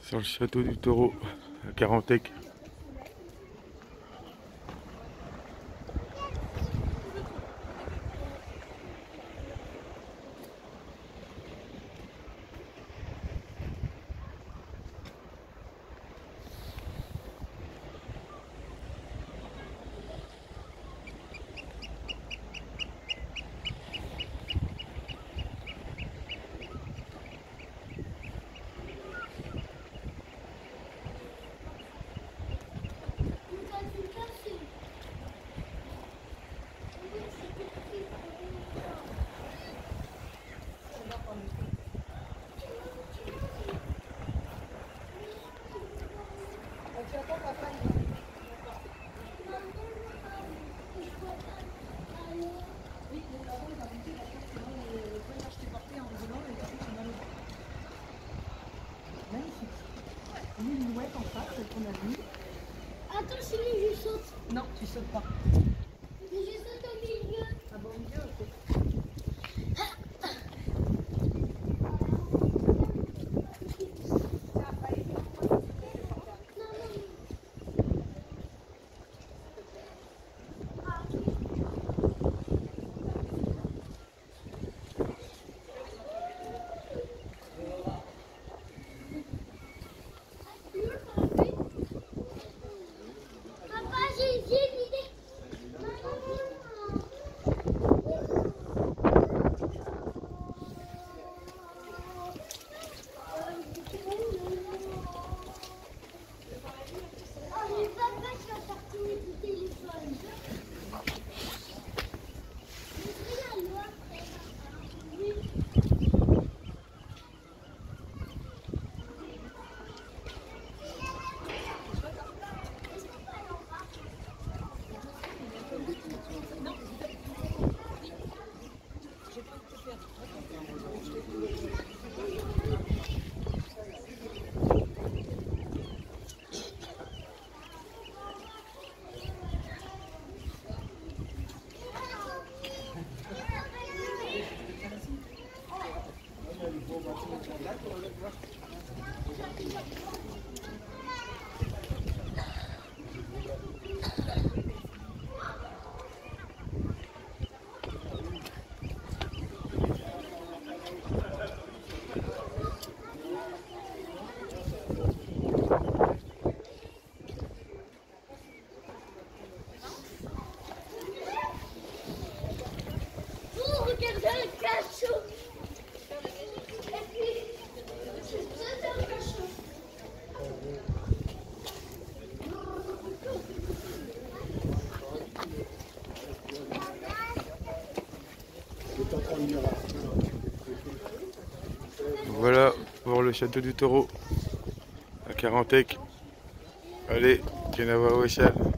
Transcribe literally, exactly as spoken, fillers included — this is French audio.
sur le château du Taureau à Carantec. Une mouette en face, celle qu'on a vue. Attends, sinon je saute. Non, tu sautes pas. Mais je saute au milieu. Ah bon, au milieu, ok. Voilà pour le château du Taureau à Carantec. Allez, Kenava Wachal.